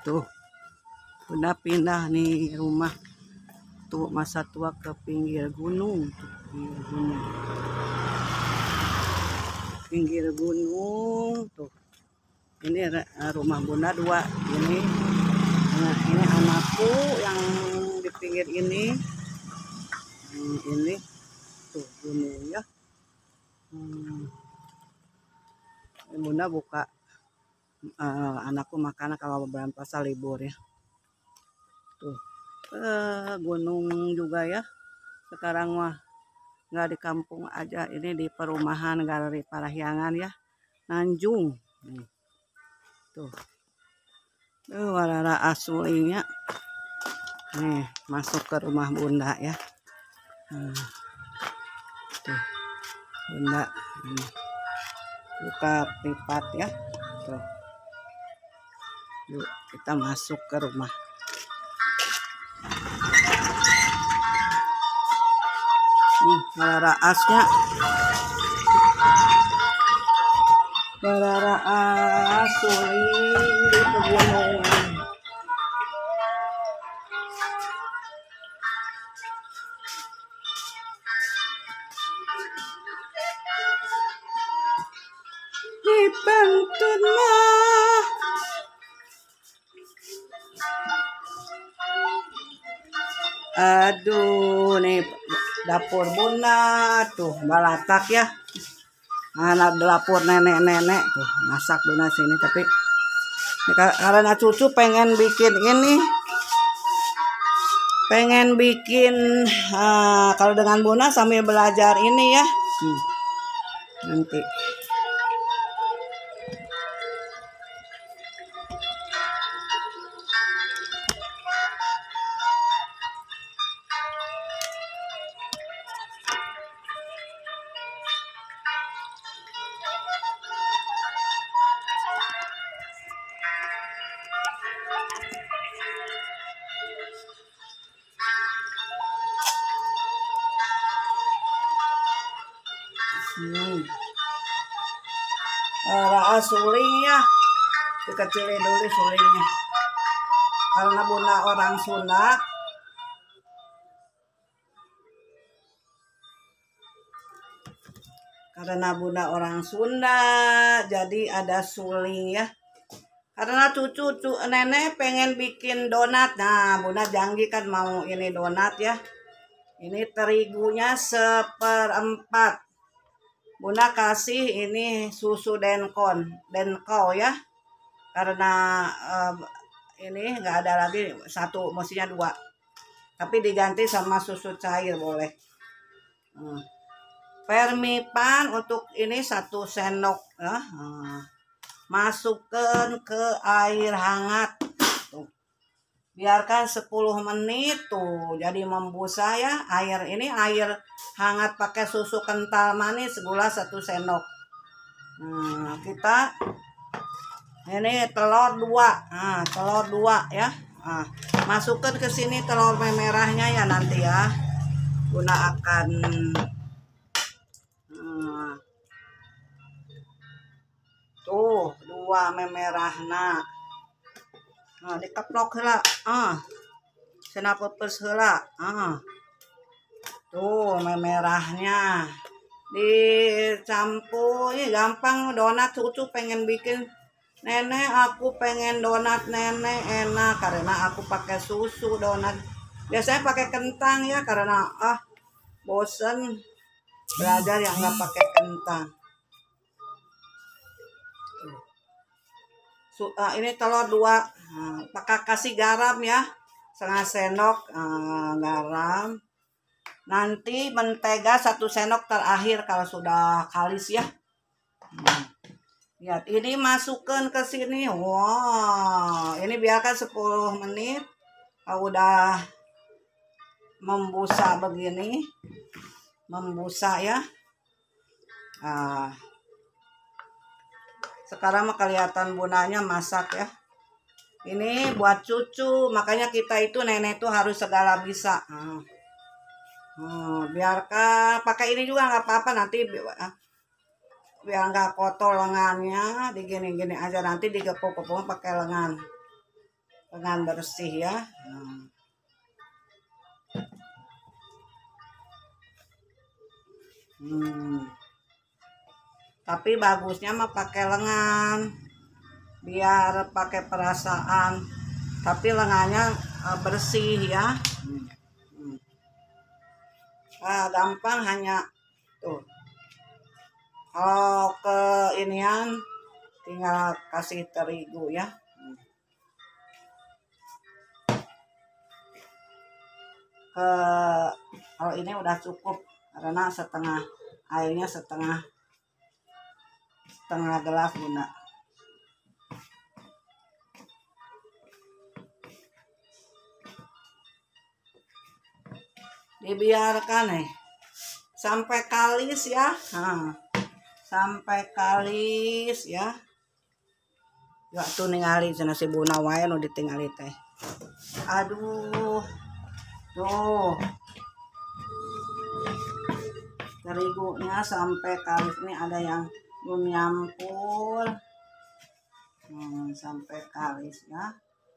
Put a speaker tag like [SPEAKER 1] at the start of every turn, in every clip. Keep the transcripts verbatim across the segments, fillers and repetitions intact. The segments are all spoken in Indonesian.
[SPEAKER 1] Tuh, udah pindah nih rumah. Tuh masa tua ke pinggir gunung. Tuh, pinggir gunung. Pinggir gunung. Tuh. Ini rumah Bunda dua. Ini, nah, ini anakku yang di pinggir ini. Hmm, ini tuh gunung ya. Hmm. Bunda buka uh, anakku makan kalau bulan puasa libur ya. Tuh uh, gunung juga ya. Sekarang mah nggak di kampung aja, ini di perumahan Galeri Parahyangan ya, Nanjung. Nih. Tuh, tuh warara asulinya. Nih masuk ke rumah Bunda ya. Hmm. Tuh Bunda ini buka privat ya. Tuh. Yuk kita masuk ke rumah. Nih warara asnya. Warara asuling di pegunungan. Dipantun mah aduh nih dapur Bunda tuh balatak ya, anak dapur nenek-nenek tuh masak Bunda sini. Tapi karena cucu pengen bikin ini, pengen bikin uh, kalau dengan Bunda sambil belajar ini ya. hmm. Nanti Hmm. Rara sulingnya dikecilin dulu sulingnya karena Bunda orang Sunda. Karena Bunda orang Sunda jadi ada suling ya. Karena cucu cu, nenek pengen bikin donat. Nah Bunda janji kan mau ini donat ya. Ini terigunya seperempat. Bunda kasih ini susu denkon, denkau ya. Karena uh, ini nggak ada lagi satu, mestinya dua. Tapi diganti sama susu cair boleh. Hmm. Permipan untuk ini satu sendok ya. Hmm. Masukkan ke air hangat. Tuh. Biarkan sepuluh menit tuh jadi membusa ya. Air ini air hangat pakai susu kental manis, gula satu sendok. Nah, kita ini telur dua. Nah, telur dua ya. Nah, masukkan ke sini telur merahnya ya nanti ya. Bunda akan hmm, tuh dua memerahna. Nah, dikeplok heula. Ah. Cenah pepes heula. Ah. Tuh memerahnya. Dicampur, ini gampang donat cucu pengen bikin. Nenek aku pengen donat nenek enak karena aku pakai susu donat. Biasanya pakai kentang ya karena ah bosen belajar yang nggak pakai kentang. Uh, ini telur dua, nah, pakai kasih garam ya, setengah sendok uh, garam. Nanti mentega satu sendok terakhir kalau sudah kalis ya. Hmm. Lihat ini masukkan ke sini. Wow, ini biarkan sepuluh menit. Kalau udah membusa begini, membusa ya. Uh, Sekarang mah kelihatan Bundanya masak ya. Ini buat cucu, makanya kita itu nenek tuh harus segala bisa. Hmm. Hmm, biarkan pakai ini juga nggak apa-apa nanti biar nggak kotor lengannya, digini-gini aja nanti digepuk-gepuk pakai lengan. dengan bersih ya. Nah. Hmm. Tapi bagusnya mah pakai lengan, biar pakai perasaan. Tapi lengannya uh, bersih ya. Hmm. Hmm. Ah, gampang hanya tuh. Kalau ke inian tinggal kasih terigu ya. Ke kalau ini udah cukup karena setengah airnya setengah setengah gelas Bunda. Dibiarkan nih sampai kalis ya. Nah, sampai kalis ya. Ya tuh ningali cenah si Buna wae nu ditingali teh. Aduh. Tuh. Terigunya sampai kalis ini ada yang belum nyampur. Hmm, sampai kalis ya.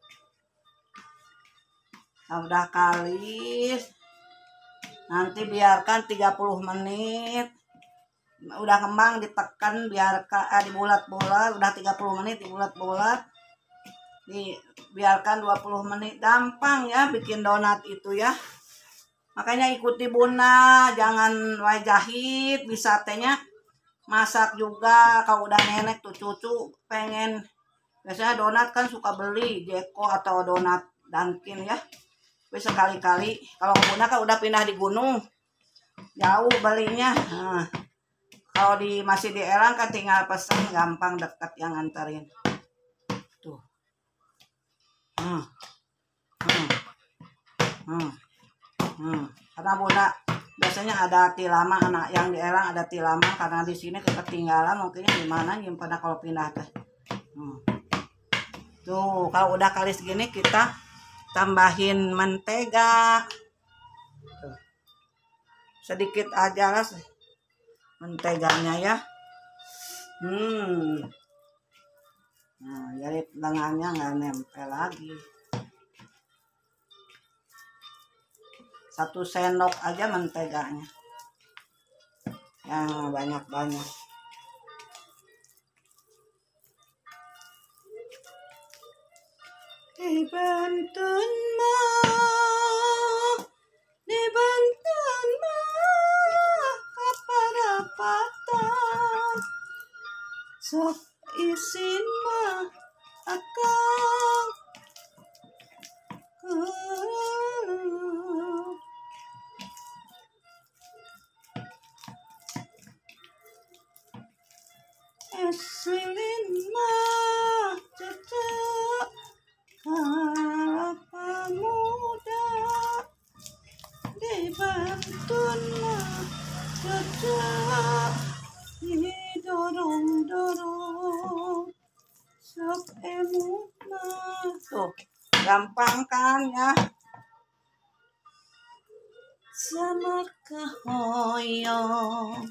[SPEAKER 1] Udah kalis. Nanti biarkan tiga puluh menit. Udah kembang ditekan biarkan eh, dibulat-bulat, udah tiga puluh menit dibulat-bulat. Dibiarkan dua puluh menit. Gampang ya bikin donat itu ya. Makanya ikuti Bunda, jangan wae jahit, bisa tehnya masak juga. Kalau udah nenek tuh cucu pengen, biasanya donat kan suka beli Jeko atau donat Dunkin ya. Tapi sekali-kali kalau Bunda kan udah pindah di gunung, jauh belinya. Nah, kalau di masih di Erang kan tinggal pesan, gampang, dekat yang nganterin. Tuh. Hmm. Hmm. Hmm. Hmm. Karena Bunda biasanya ada tilama, anak yang di Erang ada tilama, karena di sini ketinggalan mungkin gimana nyimpen kalau pindah teh. Hmm. Tuh, kalau udah kalis gini kita tambahin mentega. Tuh. Sedikit aja lah menteganya ya. Hmm. Nah, jadi lengannya nggak nempel lagi. Satu sendok aja menteganya. Yang banyak-banyak. Di Banten mah, di Banten mah kaparapatan, sok isin mah akang esilin mah cecek apa muda di Banten mah cecek didorong-dorong sok emut mah. Tuh, gampang kan ya. Sama kehoyong.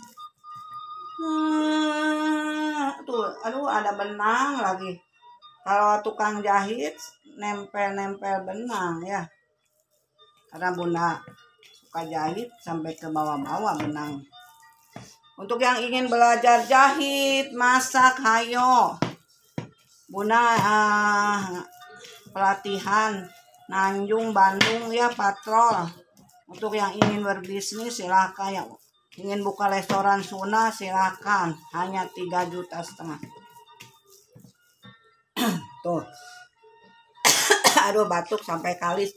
[SPEAKER 1] Nah, tuh, aduh ada benang lagi. Kalau tukang jahit nempel-nempel benang ya. Karena Bunda suka jahit sampai ke bawah-bawah benang. Untuk yang ingin belajar jahit, masak, hayo. Bunda uh, pelatihan Nanjung, Bandung ya, patrol. Untuk yang ingin berbisnis silahkan ya. Ingin buka restoran Sunda silahkan, hanya tiga juta setengah. Tuh. Aduh batuk sampai kalis.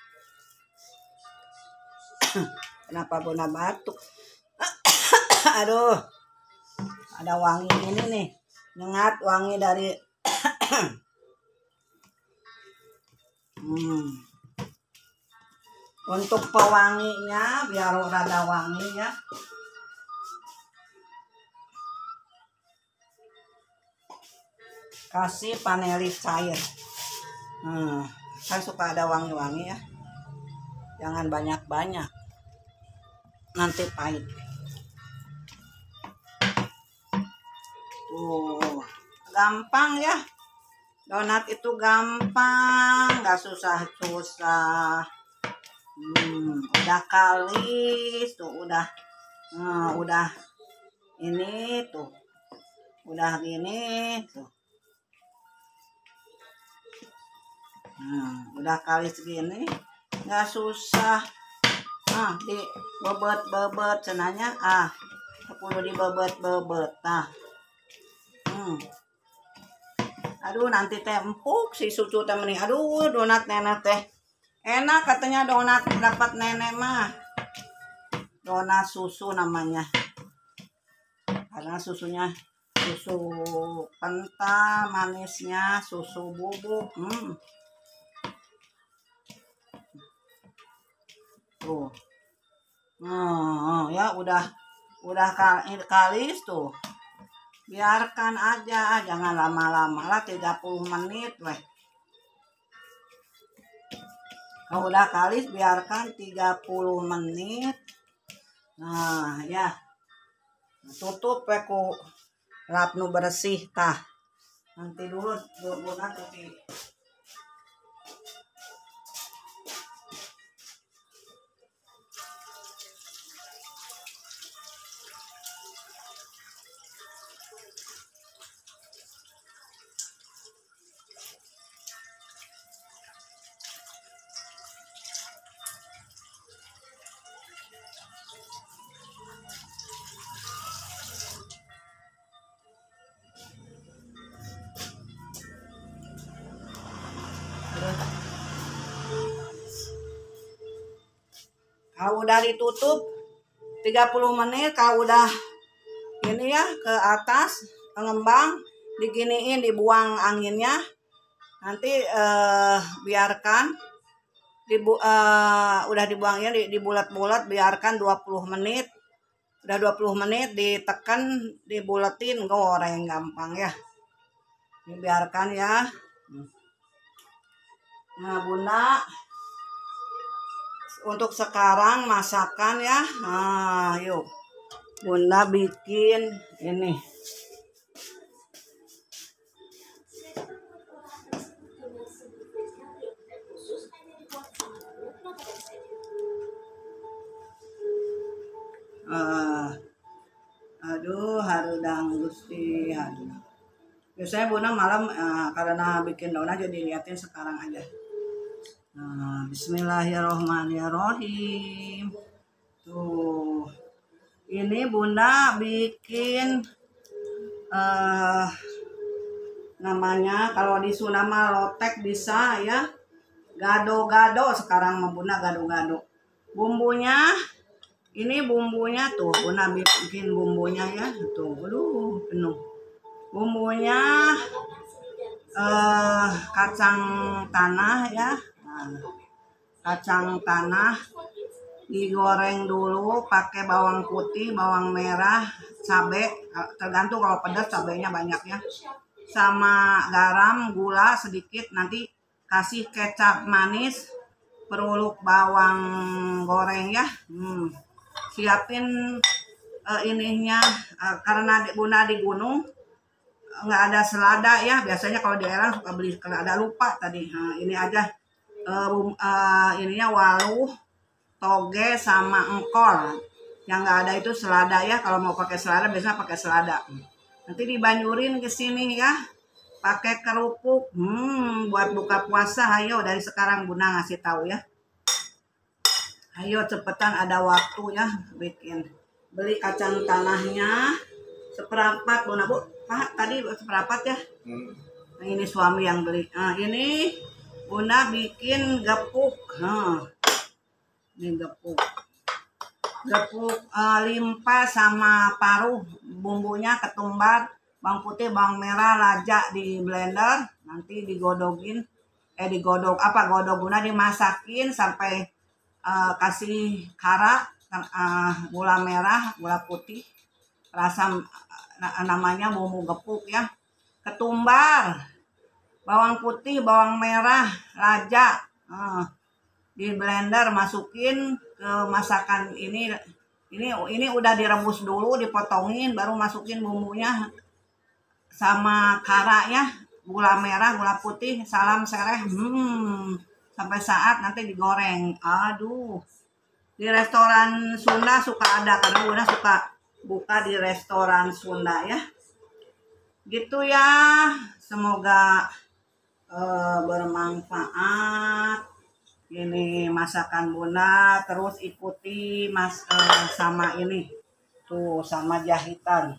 [SPEAKER 1] Kenapa Bunda batuk? Aduh. Ada wangi ini nih. Nyengat wangi dari hmm. Untuk pewanginya biar rada wangi ya. Kasih panelis cair. Hmm, kan suka ada wangi-wangi ya. Jangan banyak-banyak. Nanti pahit. Tuh, gampang ya. Donat itu gampang, nggak susah-susah. Hmm, udah kalis tuh, udah, nah, udah ini tuh, udah gini tuh. Hmm, udah kalis gini, nggak susah. Nah, di bebet-bebet cenanya, ah, perlu di bebet-bebet. Nah, hmm. Aduh, nanti teh empuk si sucu teh meni. Aduh, donat nenek teh enak katanya, donat dapat nenek mah. Donat susu namanya, karena susunya susu kental, manisnya susu bubuk. Hmm. Tuh. Hmm, ya udah udah kalis tuh. Biarkan aja, jangan lama-lama lah, tiga puluh menit weh. Kalau udah kalis biarkan tiga puluh menit. Nah, ya. Tutup we ku lap nu bersih tah. Nanti dulu buna tapi kalau udah ditutup tiga puluh menit, kalau udah ini ya ke atas pengembang, diginiin, dibuang anginnya. Nanti eh, biarkan dibu eh, udah dibuangnya di, dibulat-bulat, biarkan dua puluh menit. Udah dua puluh menit ditekan, dibulatin, goreng gampang ya. Dibiarkan ya. Nah, Bunda untuk sekarang masakan ya. Nah, yuk Bunda bikin ini. Uh, aduh, harudang Gusti, aduh. Biasanya Bunda malam uh, karena bikin donat jadi liatin sekarang aja. Nah, bismillahirrohmanirrohim. Tuh, ini Bunda bikin uh, namanya kalau di Sunda mah lotek bisa ya. Gado-gado sekarang mah Bunda, gado-gado. Bumbunya ini bumbunya tuh Bunda bikin bumbunya ya. Tuh, aduh penuh. Bumbunya uh, kacang tanah ya. Nah, kacang tanah digoreng dulu pakai bawang putih, bawang merah, cabai, tergantung kalau pedas cabainya banyak ya, sama garam, gula sedikit, nanti kasih kecap manis, peruluk bawang goreng ya. hmm. Siapin uh, ininya uh, karena Bunda di gunung nggak ada selada ya, biasanya kalau di daerah suka beli selada, lupa tadi. Nah, ini aja uh, uh, ininya waluh, toge sama engkol. Yang nggak ada itu selada ya, kalau mau pakai selada biasanya pakai selada. Nanti dibanjurin ke sini ya, pakai kerupuk. Hmm, buat buka puasa, ayo dari sekarang Bunda ngasih tahu ya. Ayo cepetan, ada waktu ya bikin. Beli kacang tanahnya seperapat Bunda, Bu. Pak, tadi seperapat ya. Hmm. Nah, ini suami yang beli. Nah, ini Bunda bikin gepuk. Nah, ini gepuk. Gepuk uh, limpa sama paruh, bumbunya ketumbar, bawang putih, bawang merah, lajak di blender, nanti digodogin, eh digodok apa godog Bunda dimasakin sampai uh, kasih kara, uh, gula merah, gula putih, rasa uh, namanya bumbu gepuk ya. Ketumbar, bawang putih, bawang merah, lajak, uh, di blender masukin ke masakan ini. Ini ini udah direbus dulu, dipotongin, baru masukin bumbunya sama kara ya, gula merah, gula putih, salam sereh. Hmm, sampai saat nanti digoreng. Aduh. Di restoran Sunda suka ada karena Bunda suka buka di restoran Sunda ya. Gitu ya. Semoga uh, bermanfaat. Ini masakan Bunda, terus ikuti mas uh, sama ini. Tuh, sama jahitan.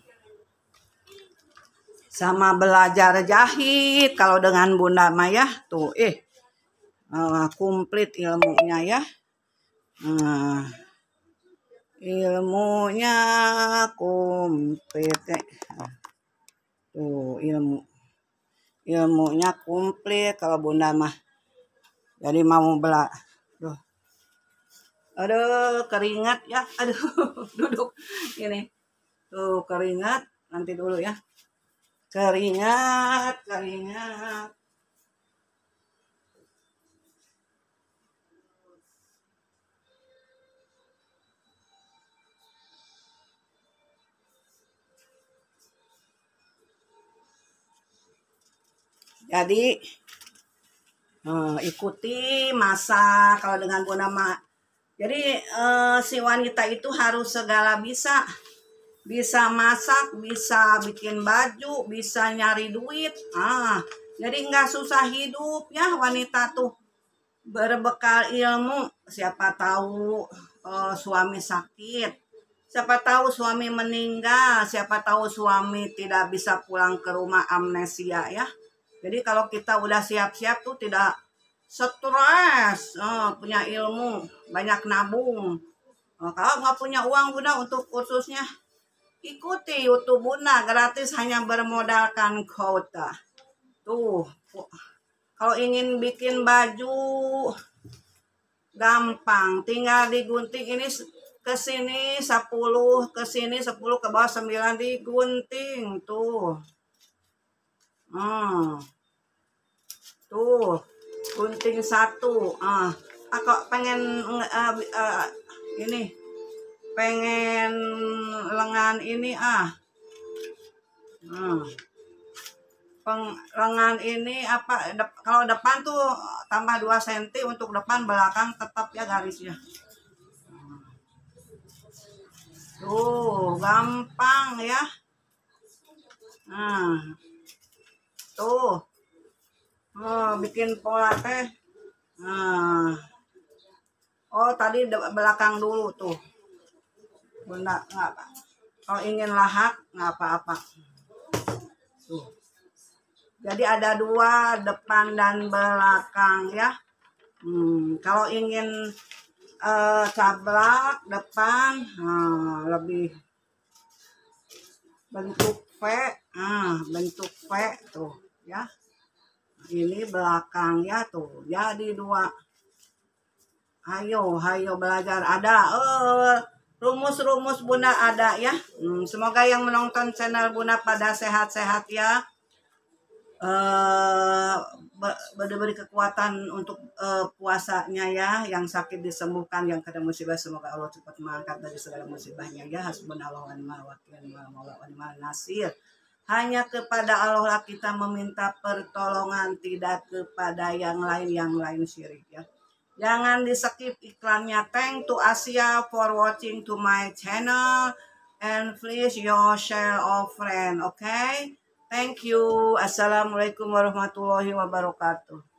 [SPEAKER 1] Sama belajar jahit kalau dengan Bunda Maya tuh eh uh, komplit ilmunya ya. Nah, ilmunya komplit tuh ilmu ilmunya komplit kalau Bunda mah jadi mau bela tuh aduh keringat ya aduh duduk ini tuh keringat nanti dulu ya keringat keringat jadi uh, ikuti masak kalau dengan Bunda mah jadi uh, si wanita itu harus segala bisa bisa masak, bisa bikin baju, bisa nyari duit. Ah, jadi nggak susah hidup ya wanita tuh berbekal ilmu. Siapa tahu uh, suami sakit, siapa tahu suami meninggal, siapa tahu suami tidak bisa pulang ke rumah amnesia ya. Jadi kalau kita udah siap-siap tuh tidak stres, uh, punya ilmu, banyak nabung. Uh, kalau nggak punya uang Bunda untuk kursusnya, ikuti YouTube Bunda gratis hanya bermodalkan kuota. Tuh, kalau ingin bikin baju gampang, tinggal digunting ini ke sini sepuluh, ke sini sepuluh, ke bawah sembilan digunting tuh. Hmm. Tuh, gunting satu. Ah, aku pengen uh, uh, ini pengen lengan ini ah hmm. Peng, lengan ini apa de, kalau depan tuh tambah dua senti untuk depan, belakang tetap ya garisnya. Tuh gampang ya. Nah tuh oh, bikin pola teh. Nah oh tadi de, belakang dulu tuh Bunda nggak apa. Kalau ingin lahak nggak apa-apa. Tuh. Jadi ada dua, depan dan belakang ya. Hmm, kalau ingin uh, cablak depan, nah, lebih bentuk V, nah, bentuk V tuh ya. Ini belakang ya tuh. Jadi dua. Ayo, ayo belajar. Ada. Uh, rumus-rumus Bunda ada ya. Hmm, semoga yang menonton channel Bunda pada sehat-sehat ya. Uh, beri kekuatan untuk uh, puasanya ya, yang sakit disembuhkan, yang kena musibah semoga Allah cepat mengangkat dari segala musibahnya ya. Hasbunallahu wa ni'mal wakil wa ni'mal nasir. Hanya kepada Allah lah kita meminta pertolongan, tidak kepada yang lain, yang lain syirik ya. Jangan di skip iklannya. Thank to Asia for watching to my channel and please your share of friend, okay? Thank you. Assalamualaikum warahmatullahi wabarakatuh.